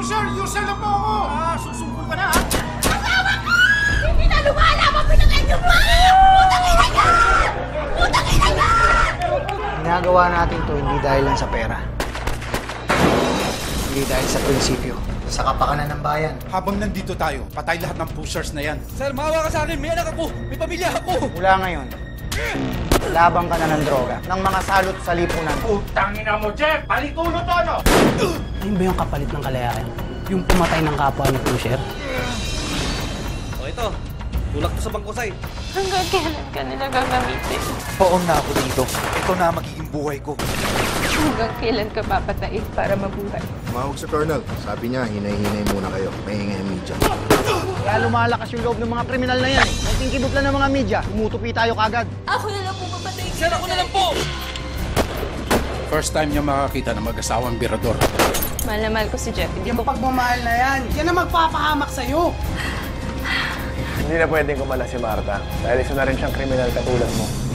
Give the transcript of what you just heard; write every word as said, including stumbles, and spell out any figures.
pusher! User na po ako! Ah, susungkol ka na ha? Asawa ko! Hindi na lumalaman! Pinagay niyo ba? Putang ina niya! Putang ina niya! Ginagawa natin to hindi dahil lang sa pera. Hindi dahil sa prinsipyo. Sa kapakanan ng bayan. Habang nandito tayo, patay lahat ng pushers na yan. Sir, maawa ka sa akin. May anak ako. May pamilya ako. Mula ngayon, labang ka na ng droga, ng mga salot sa lipunan. Putangina mo, Jeff! Palikulo to, no? Ayun ba yung kapalit ng kalayaan? Yung pumatay ng kapwa ni pusher? O ito, tulak to sa bangkusay. Hanggang kailan ka nila gagamitin? Poon na ako dito. Ito na magiging buhay ko. Hanggang kailan ka papatayin para mabuhay? Tumawag sa Colonel. Sabi niya, hinay-hinay muna kayo. May hingay ang media. Kaya lumalakas yung loob ng mga kriminal na yan eh. Nagtingkibot lang ng mga media, tumutupi tayo kagad. Ako na lang po papatay. Sir, ako na lang po! First time niya makakita ng mag-asawang birador. Mahal na mahal ko si Jeff. Hindi Yung ko... pagmamahal na yan, yan ang magpapahamak sa'yo. Hindi na pwedeng kumala si Marta dahil isa na rin siyang kriminal katulad mo.